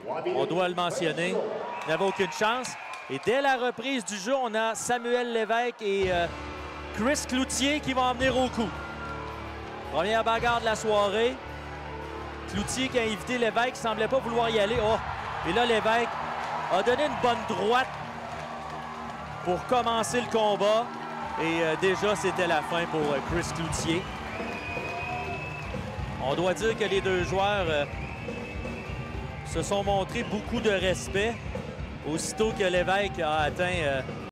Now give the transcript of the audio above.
On doit le mentionner. Il n'avait aucune chance. Et dès la reprise du jeu, on a Samuel Lévesque et Chris Cloutier qui vont en venir au coup. Première bagarre de la soirée. Cloutier qui a invité Lévesque, qui ne semblait pas vouloir y aller. Oh! Et là, Lévesque a donné une bonne droite pour commencer le combat. Et déjà, c'était la fin pour Chris Cloutier. On doit dire que les deux joueurs se sont montrés beaucoup de respect aussitôt que Lévesque a atteint